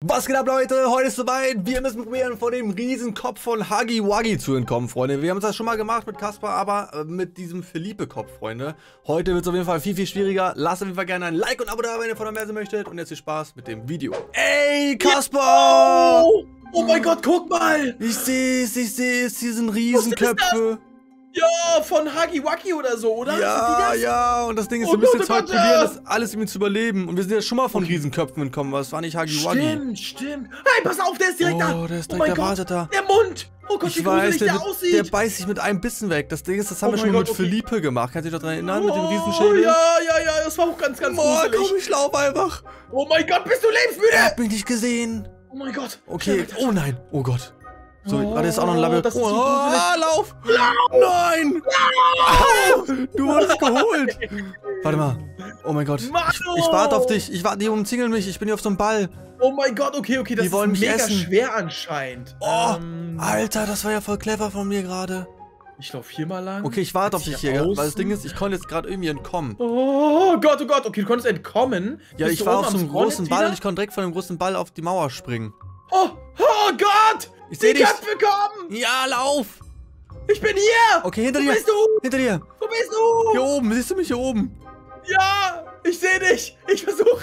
Was geht ab, Leute? Heute ist soweit. Wir müssen probieren, vor dem Riesenkopf von Huggy Wuggy zu entkommen, Freunde. Wir haben das schon mal gemacht mit Kaspar, aber mit diesem Philippe-Kopf, Freunde. Heute wird es auf jeden Fall viel, viel schwieriger. Lasst auf jeden Fall gerne ein Like und ein Abo da, wenn ihr von der Messe möchtet. Und jetzt viel Spaß mit dem Video. Ey, Kaspar! Oh mein Gott, guck mal! Ich seh's. Hier sind Riesenköpfe. Ja, von Huggy Wuggy oder so, oder? Ja, und das Ding ist, wir müssen jetzt heute probieren, das alles irgendwie zu überleben. Und wir sind ja schon mal von Riesenköpfen entkommen, was war nicht Huggy Wuggy? Stimmt. Hey, pass auf, der ist direkt da. Oh, der ist direkt erwartet da. Der Mund. Oh Gott, wie gruselig der aussieht. Der beißt sich mit einem Bissen weg. Das Ding ist, das haben wir schon mit Philippe gemacht. Kannst du dich daran erinnern, mit dem Riesenschädel? Ja, das war auch ganz gruselig. Komm, ich lauf einfach. Oh mein Gott, bist du lebensmüde? Er hat mich nicht gesehen. Oh mein Gott. Okay, oh nein, oh Gott. So, warte, ist auch noch ein Labyrinth. Lauf! Nein! Du wurdest geholt! Warte mal. Oh mein Gott. Ich warte auf dich. Die umzingeln mich. Ich bin hier auf so einem Ball. Oh mein Gott, okay. Das die wollen ist mich mega essen. Schwer anscheinend. Oh, Alter, das war ja voll clever von mir gerade. Ich laufe hier mal lang. Okay, ich warte auf dich hier, weil das Ding ist, ich konnte jetzt gerade irgendwie entkommen. Oh Gott. Okay, du konntest entkommen. Ja, ich war auf so einem großen Ball und ich konnte direkt von dem großen Ball auf die Mauer springen. Oh Gott! Ich seh dich! Köpfe kommen! Ja, lauf! Ich bin hier! Okay, hinter dir! Wo bist du? Hinter dir! Wo bist du? Hier oben, siehst du mich hier oben? Ja! Ich seh dich! Ich versuch!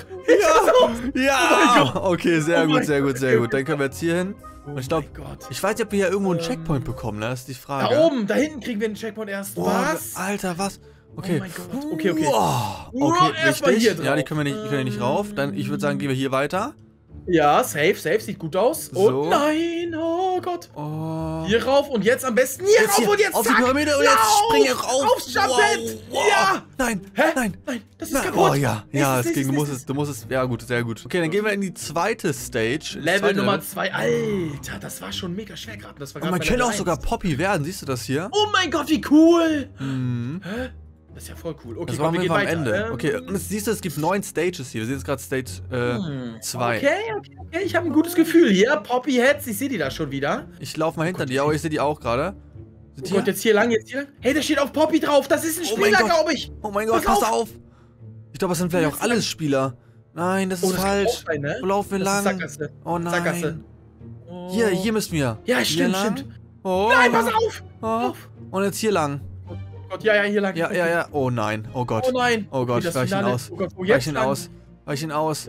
Ja! Oh okay, sehr gut. Dann können wir jetzt hier hin. Und ich glaube, Gott. ich weiß nicht, ob wir hier irgendwo einen Checkpoint bekommen, ne? Das ist die Frage. Da oben, da hinten kriegen wir einen Checkpoint erst. Was? Alter, was? Okay. Oh mein Gott. Okay. Okay, erstmal hier drauf. Ja, die können wir nicht rauf. Dann, ich würde sagen, gehen wir hier weiter. Ja, safe, sieht gut aus. So. Und nein, oh Gott. Oh. Hier rauf und jetzt am besten hier rauf und jetzt auf die Pyramide und jetzt spring ich rauf. Aufs Jumphead. Wow. Ja. Nein, Hä? nein, das ist kaputt. Oh ja, es ging, du musst es, ja gut, sehr gut. Okay, dann gehen wir in die zweite Stage. Level Nummer 2, Alter, das war schon mega schwer gerade. Und man kann auch sogar Poppy werden, siehst du das hier? Oh mein Gott, wie cool. Hä? Das ist ja voll cool. Okay, das waren wir am Ende. Okay, und jetzt siehst du, es gibt 9 Stages hier. Wir sehen jetzt gerade Stage 2. Okay, ich habe ein gutes Gefühl hier. Poppy Heads, ich sehe die da schon wieder. Ich laufe mal hinter dir, aber ich sehe die auch gerade. Oh Gott, jetzt hier lang. Hey, da steht auf Poppy drauf. Das ist ein Spieler, glaube ich. Oh mein Gott, pass auf. Ich glaube, das sind vielleicht auch alles Spieler. Nein, das ist falsch. Sein, ne? Wo laufen wir lang? Sackgasse. Oh nein. Sackgasse. Oh. Hier müssen wir. Ja, stimmt. Oh. Nein, pass auf. Und jetzt hier lang. Ja, hier lang. Ja. Oh nein. Oh Gott. Oh nein. Oh Gott, weich ihn aus. Oh Gott, weich ihn aus. Ey,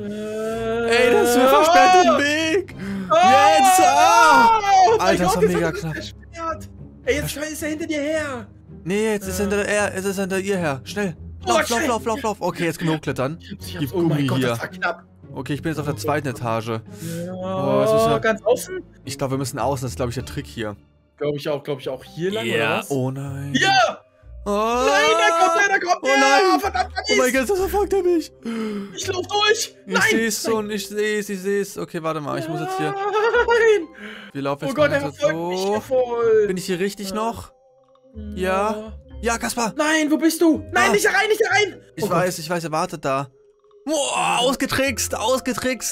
das ist mir versperrt im Weg. Jetzt! Alter, das war mega knapp. Ey, jetzt ist er hinter dir her. Nee, jetzt ist er hinter ihr her. Schnell. Lauf. Okay, jetzt genug klettern. Gib Gummi hier. Das war knapp. Okay, ich bin jetzt auf der zweiten Etage. Ja, ganz außen? Ich glaube, wir müssen außen. Das ist, glaube ich, der Trick hier. Glaube ich auch. Hier lang, oder was? Oh nein. Ja! Oh. Nein, da kommt Oh nein. Verdammt, oh mein Gott, das verfolgt er mich. Ich lauf durch. Ich sehe es. Okay, warte mal, ich muss jetzt hier. Nein. Wir laufen jetzt Oh Gott, er verfolgt mich hier voll. Bin ich hier richtig noch? Ja. Ja, Kaspar. Nein, wo bist du? Nein, nicht rein. Ich weiß, er wartet da. Boah, ausgetrickst. Nein! Oh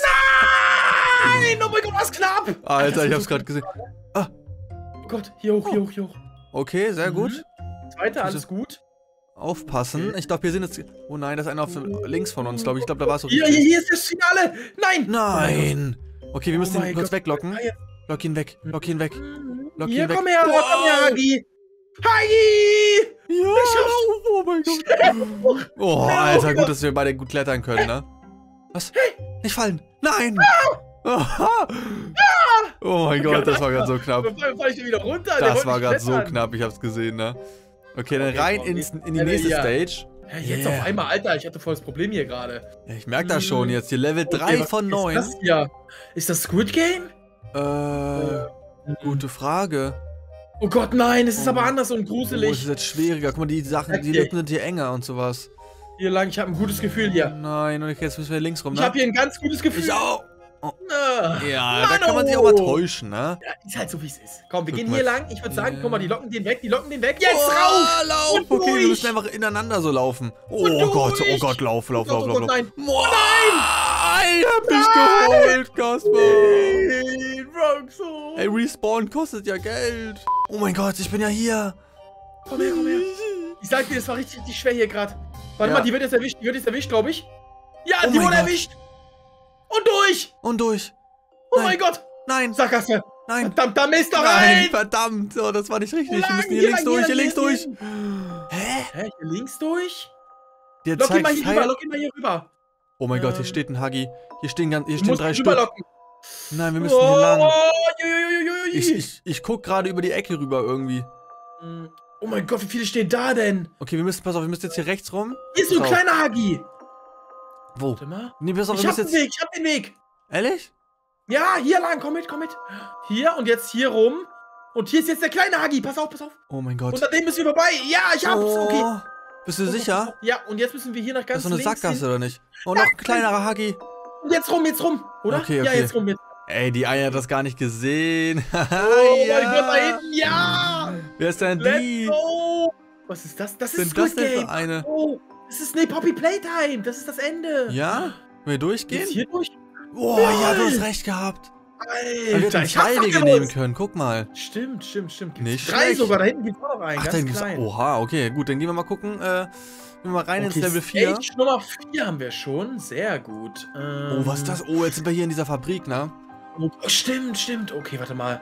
mein Gott, was knapp. Alter, ich hab's gerade gesehen. Oh Gott, hier hoch. Okay, sehr gut. Zweite, alles gut. Aufpassen. Ich glaube, hier sind jetzt... Oh nein, da ist einer auf links von uns, glaube ich. Ich glaube, da war es so richtig. Hier ist das Finale. Nein. Okay, wir müssen ihn kurz weglocken. Lock ihn weg. Hier, komm her, Huggy. Huggy! Ja, oh mein Gott. Oh, Alter, gut, dass wir beide gut klettern können, ne? Was? Nicht fallen. Nein. Oh mein Gott, das war gerade so knapp. Fall ich wieder runter. Das war gerade so knapp, ich hab's gesehen, ne? Okay, dann rein in die nächste Stage. Ja, jetzt auf einmal, Alter, ich hatte voll das Problem hier gerade. Ja, ich merke das schon jetzt. Hier Level 3 von 9. Ist das hier? Ist das Squid Game? Gute Frage. Oh Gott, nein, es ist aber anders und gruselig. Oh, es ist jetzt schwieriger. Guck mal, die Lücken sind hier enger und sowas. Hier lang, ich habe ein gutes Gefühl hier. Nein, und jetzt müssen wir links rum, ne? Ich habe hier ein ganz gutes Gefühl. Ich auch. Oh. Ja, Mann, da kann man sich auch mal täuschen, ne? Ja, ist halt so, wie es ist. Komm, wir gehen hier lang. Ich würde sagen, guck mal, die locken den weg. Jetzt rauf! Lauf! Okay, wir müssen einfach ineinander so laufen. Oh Gott, lauf. Nein! Ich hab dich geholt, Kaspar! Roxo! Ey, Respawn kostet ja Geld. Oh mein Gott, ich bin ja hier. Komm her. Ich sag dir, das war richtig schwer hier gerade. Warte mal, die wird jetzt erwischt, glaube ich. Ja, die wurde erwischt. Und durch. Oh mein Gott. Nein. Sackgasse. Nein. Verdammt, da Mist doch Nein, rein. verdammt. Oh, das war nicht richtig. Wir müssen hier Hier links lang, durch, hier hier links lang, durch. Hä? Hier links durch? Der Lock ihn mal zeigt hier Pfeil. rüber, lock ihn mal hier rüber. Oh mein Gott, hier steht ein Huggy. Hier stehen Du 3 musst Stück. rüberlocken. Nein, wir müssen hier lang. Juiuiuiui. Ich guck gerade über die Ecke rüber irgendwie. Oh mein Gott, wie viele stehen da denn? Okay, pass auf, wir müssen jetzt hier rechts rum. Hier ist so ein Pass auf. kleiner Huggy. Wo? Warte mal. Nee, pass auf, Ich wir hab müssen den jetzt... Weg, ich hab den Weg. Ehrlich? Ja, hier lang, komm mit. Hier und jetzt hier rum. Und hier ist jetzt der kleine Huggy. Pass auf. Oh mein Gott. Unter dem müssen wir vorbei. Ja, ich hab's. Okay. Oh, bist du sicher? Ja, und jetzt müssen wir hier nach Das ganz ist so eine links Sackgasse, hin. oder nicht? Oh, noch ein kleinerer Huggy. Und jetzt rum, oder? Okay, Ja, okay. jetzt rum. Ey, die Eier hat das gar nicht gesehen. Oh Ja. mein Gott, da hinten, ja! Wer ist denn Let's die? go! Was ist das? Das ist Sind das Squid denn für Game. eine? Oh, das ist Poppy Playtime. Das ist das Ende. Ja? Wenn wir durchgehen? Geht's hier durch? Boah, ja, du hast recht gehabt. Wir Alter, hätten 2 Wege nehmen können, guck mal. Stimmt. Gibt's Nicht 3 schlecht. sogar. Da hinten gibt's auch noch einen. Ach, da ganz gibt's... klein. Oha, okay, gut, dann gehen wir mal gucken. Gehen wir mal rein ins Level 4. Stage Nummer 4 haben wir schon. Sehr gut. Oh, was ist das? Oh, jetzt sind wir hier in dieser Fabrik, ne? Oh, stimmt. Okay, warte mal.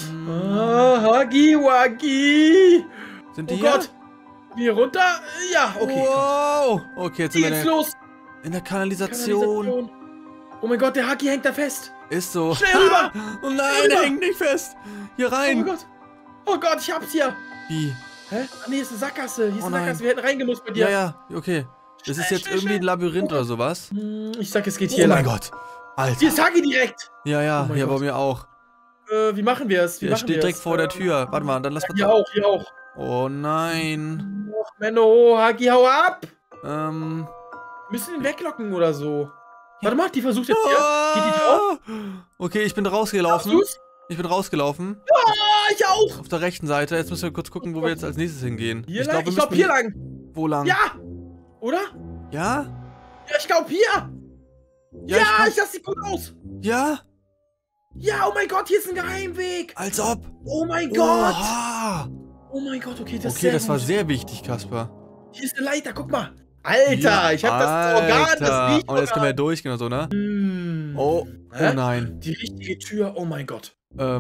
Huggy Wuggy. Sind die Oh hier? Gott. Hier runter? Ja, okay. Wow. Okay, jetzt sind Hier wir geht's los. in der Kanalisation. Oh mein Gott, der Huggy hängt da fest. Ist so. Schnell rüber. Oh nein, Rüber. er hängt nicht fest. Hier Oh rein. Gott. Oh Gott, ich hab's hier. Wie? Hä? Ah, nee, ist eine Sackgasse. Hier ist Oh eine nein. Sackgasse. Wir hätten reingemusst bei dir. Ja, okay. Das ist Schnell, jetzt schnell, irgendwie ein Labyrinth oder sowas. Ich sag, es geht hier Oh mein lang. Gott. Alter. Hier ist Huggy direkt. Ja, Oh mein hier Gott. bei mir auch. Wie machen wir es? Er steht direkt vor der Tür. Warte mal, dann lass mal... Hier auch. Oh nein. Och, Menno, Huggy, hau ab. Ähm... Müssen ihn weglocken oder so. Warte mal, die versucht jetzt hier. Geht die drauf? Okay, ich bin Schaffst rausgelaufen. du's? Ich bin rausgelaufen. Ah, ich auch. Auf der rechten Seite. Jetzt müssen wir kurz gucken, wo wir jetzt als nächstes hingehen. Hier Ich lang? glaube, Ich glaube hier lang. Wo lang? Ja. Oder? Ja? Ja, ich glaube hier. Ja, das sieht gut aus. Ja? Ja, oh mein Gott, hier ist ein Geheimweg. Als ob. Oh mein Gott. Oha. Oh mein Gott, okay, das ist Okay, sehr das war gut. sehr wichtig, Kaspar. Hier ist eine Leiter, guck mal. Alter, Ja, ich hab das Organ, das riecht Und jetzt können wir durchgehen und so, ne? Oh, Hä? oh nein. Die richtige Tür, oh mein Gott.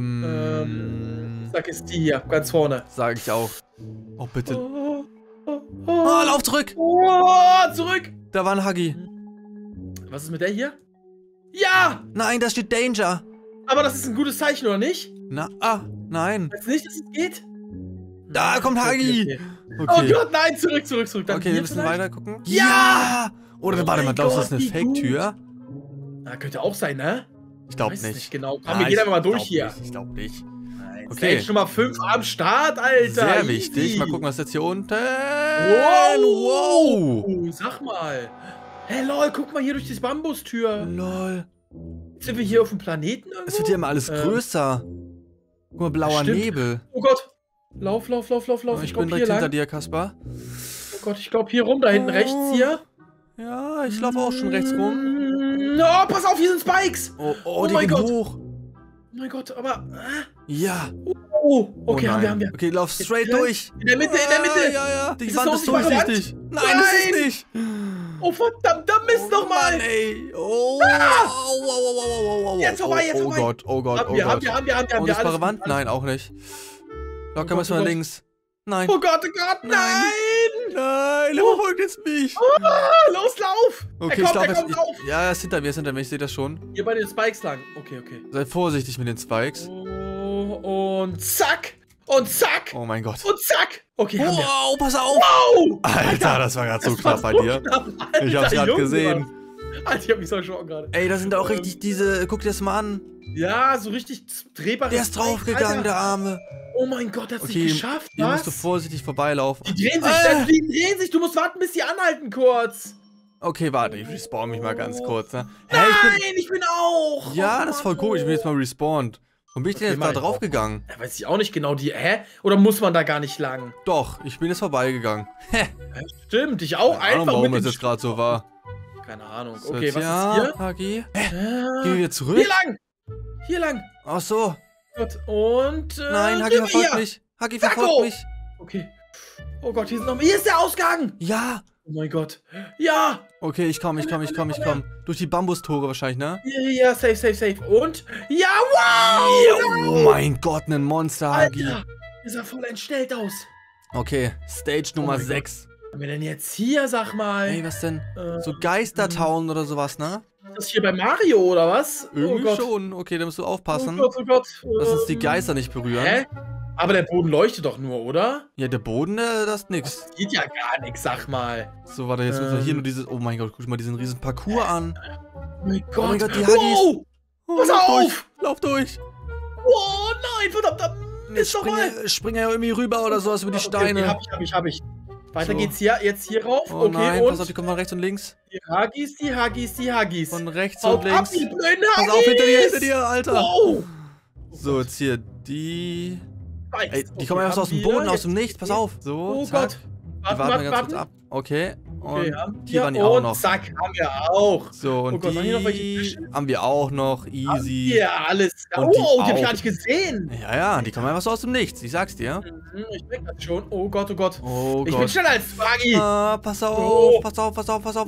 Sag es die hier, ganz vorne. Sag ich auch. Oh, bitte. Oh, Oh, lauf zurück. oh, zurück. Da war ein Huggy. Was ist mit der hier? Ja, Nein, da steht Danger. aber das ist ein gutes Zeichen, oder nicht? Nein. Weißt du nicht, dass es geht? Da kommt Huggy. Oh Okay. Gott, nein, zurück. Dann Okay, hier wir müssen vielleicht? weiter gucken. Ja! Oder Oh warte mal, mein glaubst du, das Gott, ist eine wie gut. Fake-Tür? Na, könnte auch sein, ne? Ich glaube Weiß nicht. nicht genau. Komm, wir gehen einfach mal durch hier. Ich glaube nicht. Okay. Stage Nummer 5 am Start, Alter. Sehr Easy. wichtig. Mal gucken, was jetzt hier unten... Wow. Wow. Sag mal. Hey, lol, guck mal hier durch die Bambustür. Lol. Sind wir hier auf dem Planeten irgendwo? Es wird hier immer alles größer. Guck mal, blauer Stimmt. Nebel. Oh Gott. Lauf. Ich glaub, bin direkt hier hinter lang. dir, Kaspar. Oh Gott, ich glaube hier rum, da hinten rechts hier. Ja, ich laufe auch schon rechts rum. Oh, pass auf, hier sind Spikes. Oh, die mein gehen Gott. hoch. Oh mein Gott, aber... Ja. Oh, okay, Oh haben nein. wir. Okay, lauf straight Jetzt durch. In der Mitte. Ja. Die Ist Wand das ist so eine durchsichtig. Nein, das ist Nein. nicht. Oh, verdammt, da Mist Oh nochmal. Mann, ey. Oh. Jetzt vorbei, jetzt vorbei. Oh Gott, oh Gott, Haben oh wir, Gott. alles Unsichtbare gut, Wand? alles Nein, auch nicht. Locker Oh müssen wir Gott. links. Nein. Oh Gott, nein! Nein, er verfolgt jetzt mich. Ah, los, lauf! Okay, er ich kommt, glaube, lauf! ja, er ist hinter mir, ich sehe das schon. Hier bei den Spikes lang. Okay. Seid vorsichtig mit den Spikes. Oh, und zack! Und zack! Oh mein Gott. Und zack! Okay, haben wir. Wow, pass auf! Wow! Alter, das war gerade so knapp bei dir. Alter, Ich hab's gerade Junge, gesehen. Alter, ich hab mich so erschrocken gerade. Ey, da sind auch richtig diese. Guck dir das mal an. Ja, so richtig drehbare Der ist Spikes, draufgegangen, Alter. der Arme. Oh mein Gott, der hat's Okay, nicht geschafft, hier was? musst du vorsichtig vorbeilaufen. Die drehen sich, du musst warten, bis die anhalten kurz. Okay, warte, ich respawn mich mal ganz kurz, ne? Nein, Hä, ich bin auch. Ja, Oh das ist voll Mann. komisch, ich bin jetzt mal respawned. Warum bin ich denn Okay, jetzt da mach ich auch. draufgegangen? Ja, weiß ich auch nicht genau, hä? Oder muss man da gar nicht lang? Doch, ich bin jetzt vorbeigegangen. Stimmt, ich auch Keine Ahnung, einfach warum mit das den jetzt gerade so war. Keine Ahnung. So, Okay, jetzt was ja, ist hier? Huggy. Gehen Äh, wir wieder zurück? Hier lang! Hier lang! Ach so. Gut, und, Nein, Huggy rüber verfolgt hier. mich. Huggy Zacko. verfolgt mich. Okay. Oh Gott, hier ist der Ausgang! Ja. Oh mein Gott. Ja! Okay, ich komm. Durch die Bambustore wahrscheinlich, ne? Ja, safe. Und? Ja, wow! Oh mein Gott, ein Monster, Hagi. Alter, der sah voll entstellt aus. Okay, Stage Nummer mein 6. Was haben wir denn jetzt hier, sag mal? Ey, was denn? So Geistertown oder sowas, ne? Ist das hier bei Mario, oder was? Irgendwie schon. Okay, da musst du aufpassen. Oh Gott. Dass uns die Geister nicht berühren. Hä? Aber der Boden leuchtet doch nur, oder? Ja, der Boden, das ist nix. Das geht ja gar nichts, sag mal. So, warte, jetzt müssen wir hier nur dieses... Oh mein Gott, guck mal diesen riesen Parcours an. Oh mein Gott, die Huggies. Wow! Pass auf! Lauf durch! Oh nein, verdammter Mist nochmal! Spring ja irgendwie rüber oder sowas über die Steine. Okay, hab ich. Weiter So. geht's hier, jetzt hier rauf. Oh Okay, nein, und? pass auf, die kommen von rechts und links. Die Huggies. Von rechts Haut und ab, links. die blöden Pass auf, Huggies! hinter dir, Alter. Wow! So, jetzt hier, die... Ey, die Okay, kommen einfach so aus dem haben wir Boden, aus dem jetzt- Nichts, pass auf. So, Oh zack. Gott. Die warten wir ganz kurz ab. Okay, und hier waren die auch noch. Zack, haben wir auch. So, und Gott, waren hier noch welche die Fische? haben wir auch noch, easy. Ja, alles. Und Oh, die die hab ich auch. gar nicht gesehen. Ja, die kommen einfach so aus dem Nichts, ich sag's dir. Ich merk das schon. Oh Gott. Oh Ich bin Gott. schneller als Fragi. Pass auf, Oh. pass auf.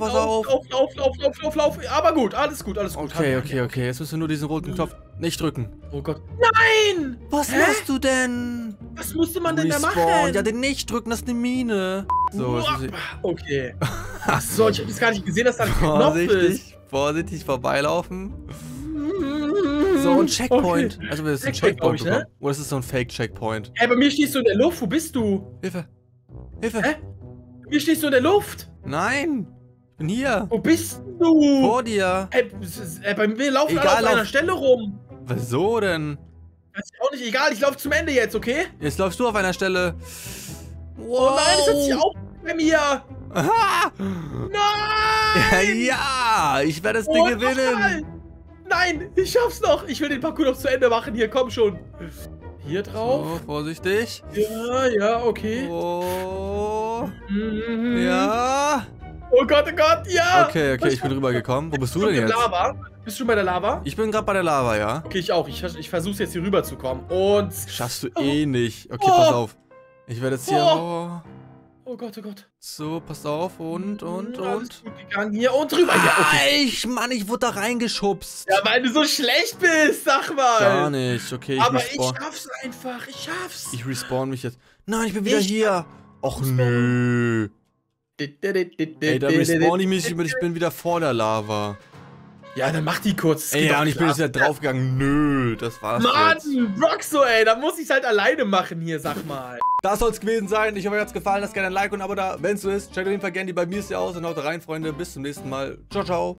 Lauf. Aber gut, alles gut. Okay. Jetzt müssen wir nur diesen roten Knopf nicht drücken. Oh Gott. Nein! Was Hä? machst du denn? Was musste man denn da Respawn. machen? Ja, den nicht drücken, das ist eine Mine. So, jetzt müssen Okay. Achso, ich hab das gar nicht gesehen, dass da ein Knopf ist. vorsichtig vorbeilaufen. So, ein Checkpoint. Okay. Also, wir haben einen Checkpoint, glaub Checkpoint ich, ne? bekommen. Oder ist es so ein Fake-Checkpoint? Bei mir stehst du in der Luft. Wo bist du? Hilfe! Hä? Bei mir stehst du in der Luft. Nein! Ich bin hier! Wo bist du? Vor dir! Bei mir laufen alle Egal, auf einer lauf. Stelle rum. Wieso denn? Das ist auch nicht egal. Ich laufe zum Ende jetzt, okay? Jetzt läufst du auf einer Stelle. Oh nein, das hat sich auch bei mir. Aha! Nein! Ja! Ich werde das Ding gewinnen! Nochmal. Nein, ich schaff's noch. Ich will den Parcours noch zu Ende machen. Hier, komm schon. Hier drauf. So, vorsichtig. Ja, okay. Oh. Mhm. Ja. Oh Gott, ja. Okay, ich bin rübergekommen. Wo bist du Schon denn in jetzt? Lava? Bist du bei der Lava? Ich bin gerade bei der Lava, ja. Okay, ich auch. Ich versuche jetzt hier rüber zu kommen. Und... Schaffst du eh nicht. Okay, pass auf. Ich werde jetzt hier... Oh Gott. So, pass auf. Und. Alles gut gegangen hier und rüber. Ja, okay. Mann, ich wurde da reingeschubst. Ja, weil du so schlecht bist, sag mal. Gar nicht. Okay, Aber ich respawn. ich schaff's einfach. Ich schaff's. Ich respawn mich jetzt. Nein, ich bin wieder Ich- hier. Och, nö. Ey, da respawn ich mich, ich bin wieder vor der Lava. Ja, dann mach die kurz. Das Ey, geht ja, doch und ich bin klar. jetzt wieder draufgegangen. Nö, das war's jetzt. Mann, Broxo, ey, da muss ich's halt alleine machen hier, sag mal. Das soll's gewesen sein. Ich hoffe, euch hat's gefallen. Lasst gerne ein Like und ein Abo da, wenn's so ist. Checkt auf jeden Fall gerne die bei mir aus und haut rein, Freunde. Bis zum nächsten Mal. Ciao, ciao.